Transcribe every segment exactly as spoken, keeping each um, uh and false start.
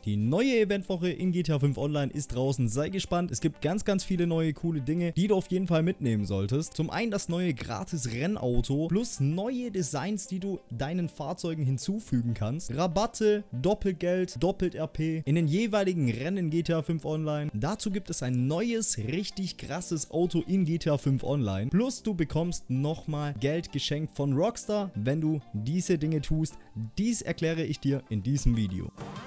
Die neue Eventwoche in G T A fünf Online ist draußen, sei gespannt. Es gibt ganz, ganz viele neue coole Dinge, die du auf jeden Fall mitnehmen solltest. Zum einen das neue gratis Rennauto plus neue Designs, die du deinen Fahrzeugen hinzufügen kannst. Rabatte, Doppelgeld, doppelt R P in den jeweiligen Rennen in G T A fünf Online. Dazu gibt es ein neues, richtig krasses Auto in G T A fünf Online. Plus du bekommst nochmal Geld geschenkt von Rockstar, wenn du diese Dinge tust. Dies erkläre ich dir in diesem Video.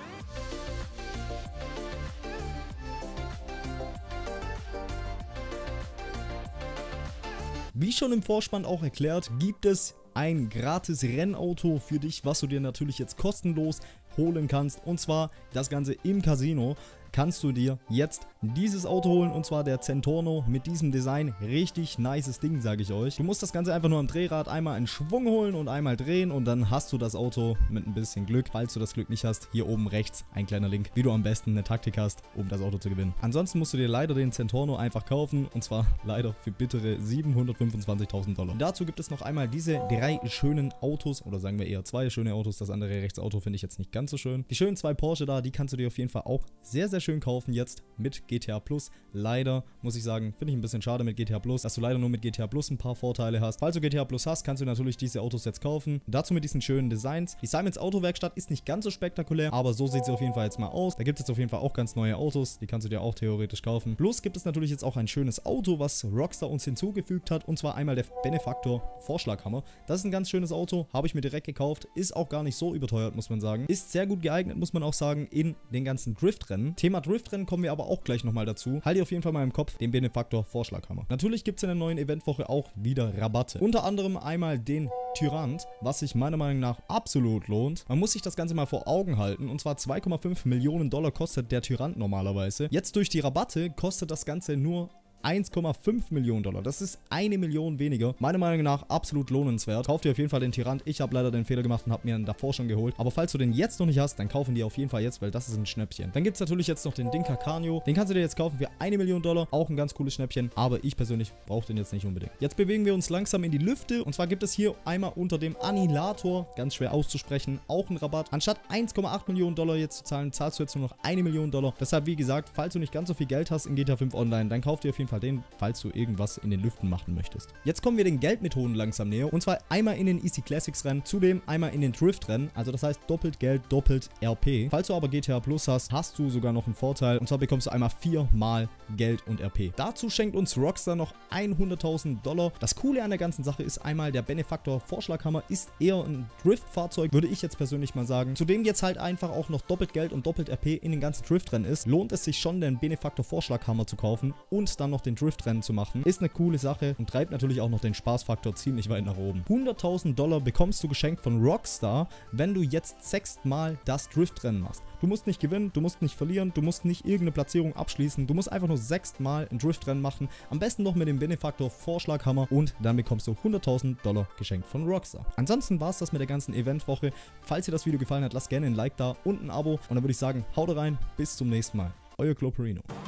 Wie schon im Vorspann auch erklärt, gibt es ein gratis Rennauto für dich, was du dir natürlich jetzt kostenlos holen kannst. Und zwar das Ganze im Casino. Kannst du dir jetzt dieses Auto holen, und zwar der Zentorno mit diesem Design. Richtig nices Ding, sage ich euch. Du musst das Ganze einfach nur am Drehrad einmal in Schwung holen und einmal drehen und dann hast du das Auto mit ein bisschen Glück. Falls du das Glück nicht hast, hier oben rechts ein kleiner Link, wie du am besten eine Taktik hast, um das Auto zu gewinnen. Ansonsten musst du dir leider den Zentorno einfach kaufen, und zwar leider für bittere siebenhundertfünfundzwanzigtausend Dollar. Und dazu gibt es noch einmal diese drei schönen Autos, oder sagen wir eher zwei schöne Autos. Das andere rechts Auto finde ich jetzt nicht ganz so schön. Die schönen zwei Porsche da, die kannst du dir auf jeden Fall auch sehr, sehr schön kaufen jetzt mit G T A Plus. Leider, muss ich sagen, finde ich ein bisschen schade mit G T A Plus, dass du leider nur mit G T A Plus ein paar Vorteile hast. Falls du G T A Plus hast, kannst du natürlich diese Autos jetzt kaufen. Dazu mit diesen schönen Designs. Die Simons Autowerkstatt ist nicht ganz so spektakulär, aber so sieht sie auf jeden Fall jetzt mal aus. Da gibt es jetzt auf jeden Fall auch ganz neue Autos, die kannst du dir auch theoretisch kaufen. Plus gibt es natürlich jetzt auch ein schönes Auto, was Rockstar uns hinzugefügt hat, und zwar einmal der Benefactor Vorschlaghammer. Das ist ein ganz schönes Auto, habe ich mir direkt gekauft, ist auch gar nicht so überteuert, muss man sagen. Ist sehr gut geeignet, muss man auch sagen, in den ganzen Driftrennen. Thema Driftrennen kommen wir aber auch gleich nochmal dazu. Halt dir auf jeden Fall mal im Kopf den Benefactor Vorschlaghammer. Natürlich gibt es in der neuen Eventwoche auch wieder Rabatte. Unter anderem einmal den Tyrant, was sich meiner Meinung nach absolut lohnt. Man muss sich das Ganze mal vor Augen halten, und zwar zwei Komma fünf Millionen Dollar kostet der Tyrant normalerweise. Jetzt durch die Rabatte kostet das Ganze nur eins Komma fünf Millionen Dollar. Das ist eine Million weniger. Meiner Meinung nach absolut lohnenswert. Kauf dir auf jeden Fall den Tyrant. Ich habe leider den Fehler gemacht und habe mir ihn davor schon geholt. Aber falls du den jetzt noch nicht hast, dann kaufen die auf jeden Fall jetzt, weil das ist ein Schnäppchen. Dann gibt es natürlich jetzt noch den Dinka Canio. Den kannst du dir jetzt kaufen für eine Million Dollar. Auch ein ganz cooles Schnäppchen. Aber ich persönlich brauche den jetzt nicht unbedingt. Jetzt bewegen wir uns langsam in die Lüfte. Und zwar gibt es hier einmal unter dem Annihilator, ganz schwer auszusprechen, auch einen Rabatt. Anstatt eins Komma acht Millionen Dollar jetzt zu zahlen, zahlst du jetzt nur noch eine Million Dollar. Deshalb, wie gesagt, falls du nicht ganz so viel Geld hast in G T A fünf Online, dann kauf dir auf jeden Fall den, falls du irgendwas in den Lüften machen möchtest. Jetzt kommen wir den Geldmethoden langsam näher, und zwar einmal in den Easy Classics Rennen, zudem einmal in den Drift Rennen, also das heißt doppelt Geld, doppelt R P. Falls du aber G T A Plus hast, hast du sogar noch einen Vorteil, und zwar bekommst du einmal viermal Geld und R P. Dazu schenkt uns Rockstar noch hunderttausend Dollar. Das Coole an der ganzen Sache ist einmal, der Benefactor Vorschlaghammer ist eher ein Drift-Fahrzeug, würde ich jetzt persönlich mal sagen. Zudem jetzt halt einfach auch noch doppelt Geld und doppelt R P in den ganzen Drift-Rennen ist, lohnt es sich schon, den Benefactor Vorschlaghammer zu kaufen und dann noch den Drift-Rennen zu machen. Ist eine coole Sache und treibt natürlich auch noch den Spaßfaktor ziemlich weit nach oben. hunderttausend Dollar bekommst du geschenkt von Rockstar, wenn du jetzt sechstmal das Driftrennen machst. Du musst nicht gewinnen, du musst nicht verlieren, du musst nicht irgendeine Platzierung abschließen, du musst einfach nur sechstmal ein Driftrennen machen, am besten noch mit dem Benefactor Vorschlaghammer, und dann bekommst du hunderttausend Dollar geschenkt von Rockstar. Ansonsten war es das mit der ganzen Eventwoche. Falls dir das Video gefallen hat, lasst gerne ein Like da und ein Abo, und dann würde ich sagen, haut rein, bis zum nächsten Mal. Euer Kloperino.